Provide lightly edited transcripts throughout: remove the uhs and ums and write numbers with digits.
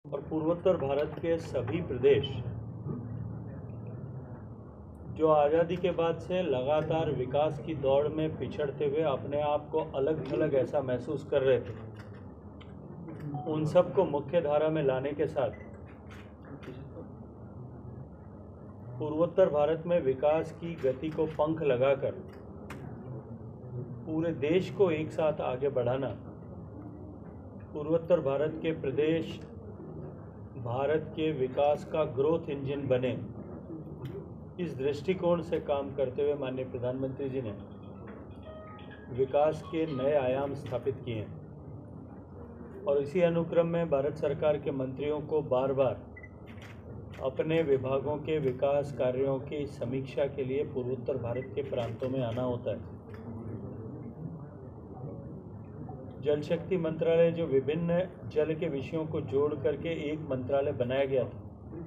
और पूर्वोत्तर भारत के सभी प्रदेश जो आज़ादी के बाद से लगातार विकास की दौड़ में पिछड़ते हुए अपने आप को अलग थलग ऐसा महसूस कर रहे थे, उन सब को मुख्य धारा में लाने के साथ पूर्वोत्तर भारत में विकास की गति को पंख लगाकर पूरे देश को एक साथ आगे बढ़ाना, पूर्वोत्तर भारत के प्रदेश भारत के विकास का ग्रोथ इंजन बने, इस दृष्टिकोण से काम करते हुए माननीय प्रधानमंत्री जी ने विकास के नए आयाम स्थापित किए हैं। और इसी अनुक्रम में भारत सरकार के मंत्रियों को बार बार अपने विभागों के विकास कार्यों की समीक्षा के लिए पूर्वोत्तर भारत के प्रांतों में आना होता है। जल शक्ति मंत्रालय जो विभिन्न जल के विषयों को जोड़ करके एक मंत्रालय बनाया गया था,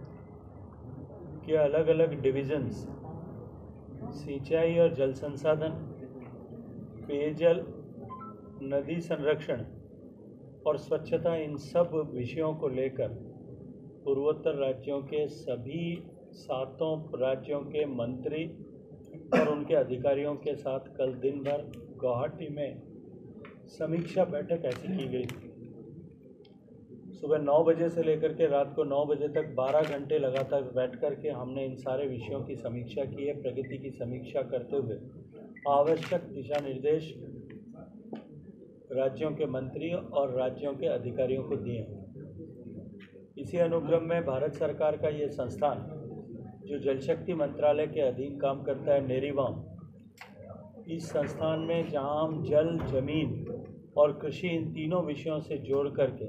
के अलग अलग डिविजन्स सिंचाई और जल संसाधन, पेयजल, नदी संरक्षण और स्वच्छता, इन सब विषयों को लेकर पूर्वोत्तर राज्यों के सभी 7 राज्यों के मंत्री और उनके अधिकारियों के साथ कल दिन भर गुवाहाटी में समीक्षा बैठक ऐसी की गई। सुबह 9 बजे से लेकर के रात को 9 बजे तक 12 घंटे लगातार बैठ कर के हमने इन सारे विषयों की समीक्षा की है। प्रगति की समीक्षा करते हुए आवश्यक दिशा निर्देश राज्यों के मंत्री और राज्यों के अधिकारियों को दिए हैं। इसी अनुक्रम में भारत सरकार का ये संस्थान जो जल शक्ति मंत्रालय के अधीन काम करता है, नेरीवाम, इस संस्थान में जहां हम जल, जमीन और कृषि, इन तीनों विषयों से जोड़ करके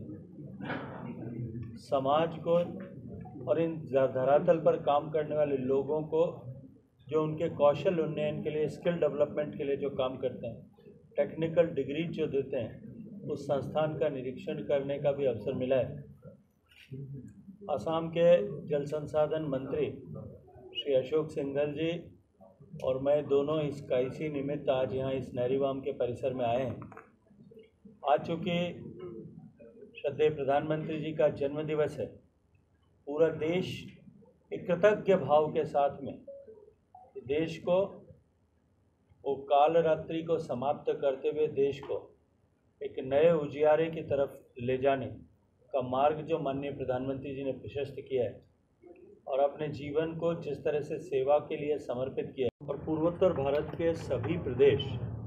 समाज को और इन धरातल पर काम करने वाले लोगों को जो उनके कौशल उन्नयन के लिए, स्किल डेवलपमेंट के लिए जो काम करते हैं, टेक्निकल डिग्री जो देते हैं, उस संस्थान का निरीक्षण करने का भी अवसर मिला है। असम के जल संसाधन मंत्री श्री अशोक सिंघल जी और मैं दोनों इसी निमित्त आज यहाँ इस नेरीवाम के परिसर में आए हैं। आज चूँकि श्रद्धेय प्रधानमंत्री जी का जन्मदिवस है, पूरा देश एक कृतज्ञ भाव के साथ में देश को वो काल रात्रि को समाप्त करते हुए देश को एक नए उजियारे की तरफ ले जाने का मार्ग जो माननीय प्रधानमंत्री जी ने प्रशस्त किया है और अपने जीवन को जिस तरह से सेवा के लिए समर्पित किया है, और पूर्वोत्तर भारत के सभी प्रदेश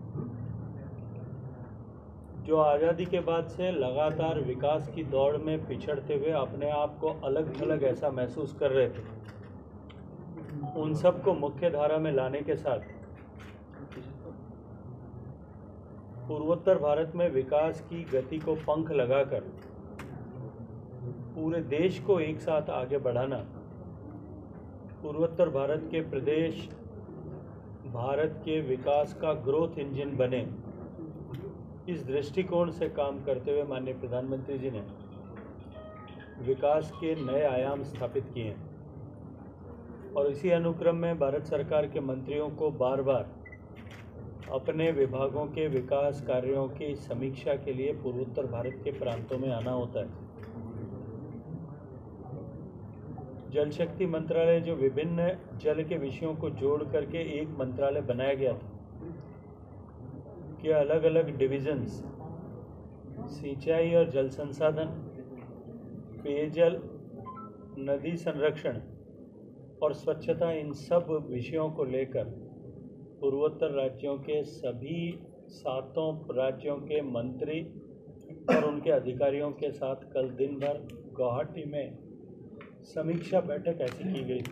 जो आज़ादी के बाद से लगातार विकास की दौड़ में पिछड़ते हुए अपने आप को अलग थलग ऐसा महसूस कर रहे थे, उन सब को मुख्य धारा में लाने के साथ पूर्वोत्तर भारत में विकास की गति को पंख लगाकर पूरे देश को एक साथ आगे बढ़ाना, पूर्वोत्तर भारत के प्रदेश भारत के विकास का ग्रोथ इंजन बने, इस दृष्टिकोण से काम करते हुए माननीय प्रधानमंत्री जी ने विकास के नए आयाम स्थापित किए हैं। और इसी अनुक्रम में भारत सरकार के मंत्रियों को बार बार अपने विभागों के विकास कार्यों की समीक्षा के लिए पूर्वोत्तर भारत के प्रांतों में आना होता है। जल शक्ति मंत्रालय जो विभिन्न जल के विषयों को जोड़ करके एक मंत्रालय बनाया गया था, के अलग अलग डिविजन्स सिंचाई और जल संसाधन, पेयजल, नदी संरक्षण और स्वच्छता, इन सब विषयों को लेकर पूर्वोत्तर राज्यों के सभी 7 राज्यों के मंत्री और उनके अधिकारियों के साथ कल दिन भर गुवाहाटी में समीक्षा बैठक ऐसी की गई।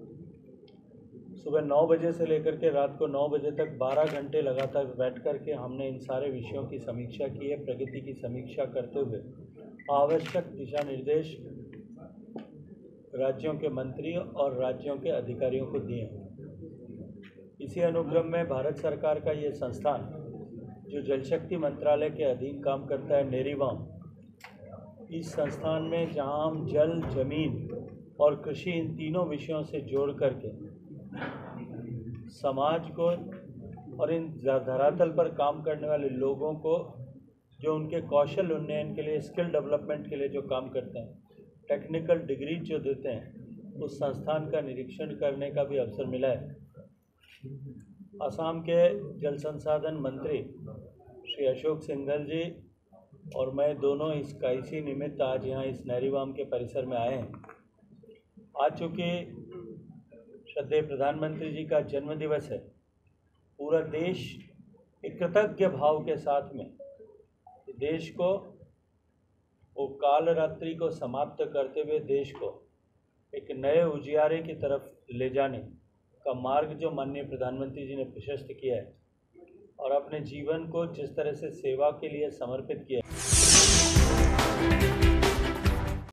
सुबह 9 बजे से लेकर के रात को 9 बजे तक 12 घंटे लगातार बैठ कर के हमने इन सारे विषयों की समीक्षा की है। प्रगति की समीक्षा करते हुए आवश्यक दिशा निर्देश राज्यों के मंत्री और राज्यों के अधिकारियों को दिए हैं। इसी अनुक्रम में भारत सरकार का ये संस्थान जो जल शक्ति मंत्रालय के अधीन काम करता है, नेरीवाम, इस संस्थान में जहां हम जल, जमीन और कृषि, इन तीनों विषयों से जोड़ करके समाज को और इन धरातल पर काम करने वाले लोगों को जो उनके कौशल उन्नयन के लिए, स्किल डेवलपमेंट के लिए जो काम करते हैं, टेक्निकल डिग्री जो देते हैं उस संस्थान का निरीक्षण करने का भी अवसर मिला है। असम के जल संसाधन मंत्री श्री अशोक सिंघल जी और मैं दोनों इसी निमित्त आज यहाँ इस नहरीवाम के परिसर में आए हैं। आज चूँकि श्रद्धेय प्रधानमंत्री जी का जन्मदिवस है, पूरा देश एक कृतज्ञ भाव के साथ में देश को वो काल रात्रि को समाप्त करते हुए देश को एक नए उजियारे की तरफ ले जाने का मार्ग जो माननीय प्रधानमंत्री जी ने प्रशस्त किया है और अपने जीवन को जिस तरह से सेवा के लिए समर्पित किया है,